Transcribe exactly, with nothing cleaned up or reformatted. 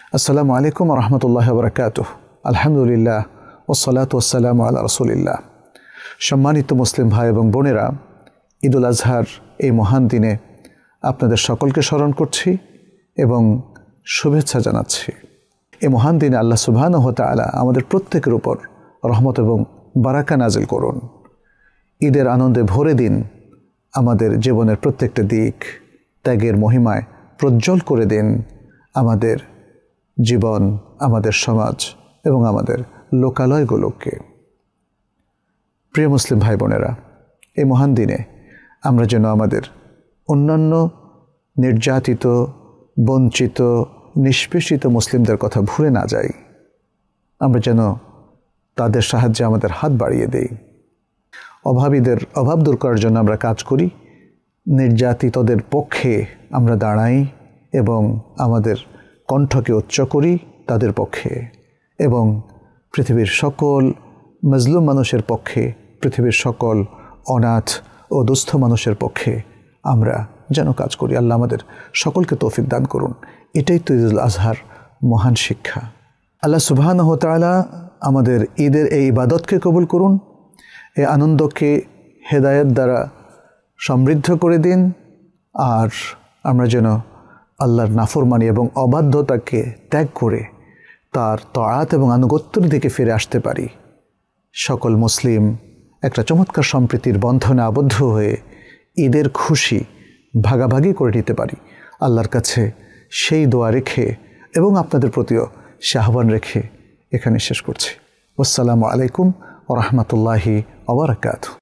আসসালামু আলাইকুম ওয়া রাহমাতুল্লাহি ওয়া বারাকাতুহু। আলহামদুলিল্লাহ ওয়াসসালাতু ওয়াসসালামু আলা রাসূলিল্লাহ। সম্মানিত মুসলিম ভাই এবং বোনেরা, ঈদুল আজহার এই মহান দিনে আপনাদের সকলকে স্মরণ করছি এবং শুভেচ্ছা জানাচ্ছি। এই মহান দিনে আল্লাহ সুবহানাহু ওয়া তাআলা আমাদের প্রত্যেকের উপর রহমত এবং বারাকা নাজিল করুন। ঈদের আনন্দে ভরে দিন, আমাদের জীবনের প্রত্যেকটা দিক ত্যাগের মহিমায় প্রজ্জ্বল করে দিন আমাদের জীবন, আমাদের সমাজ এবং আমাদের লোকালয়গুলোকে। প্রিয় মুসলিম ভাই বোনেরা, এই মহান দিনে আমরা যেন আমাদের অন্যান্য নির্যাতিত, বঞ্চিত, নিষ্পেষিত মুসলিমদের কথা ভুলে না যাই। আমরা যেন তাদের সাহায্যে আমাদের হাত বাড়িয়ে দেই। অভাবীদের অভাব দূর করার জন্য আমরা কাজ করি, নির্যাতিতদের পক্ষে আমরা দাঁড়াই এবং আমাদের কণ্ঠকে উচ্চ করি তাদের পক্ষে, এবং পৃথিবীর সকল মজলুম মানুষের পক্ষে, পৃথিবীর সকল অনাথ ও দুস্থ মানুষের পক্ষে আমরা যেন কাজ করি। আল্লাহ আমাদের সকলকে তৌফিক দান করুন। এটাই তো ঈদুল আজহার মহান শিক্ষা। আল্লাহ সুবহানাহু ওয়া তাআলা আমাদের ঈদের এই ইবাদতকে কবুল করুন, এই আনন্দকে হেদায়েত দ্বারা সমৃদ্ধ করে দিন, আর আমরা যেন আল্লাহর নাফরমানি এবং অবাধ্যতাকে ত্যাগ করে তার তাআত এবং আনুগত্যের দিকে ফিরে আসতে পারি। সকল মুসলিম একটা চমৎকার সম্প্রীতির বন্ধনে আবদ্ধ হয়ে ঈদের খুশি ভাগাভাগি করে নিতে পারি। আল্লাহর কাছে সেই দোয়া রেখে এবং আপনাদের প্রতিও সে আহ্বান রেখে এখানে শেষ করছি। আসসালামু আলাইকুম ওয়া রাহমাতুল্লাহি ওয়া বারাকাতুহু।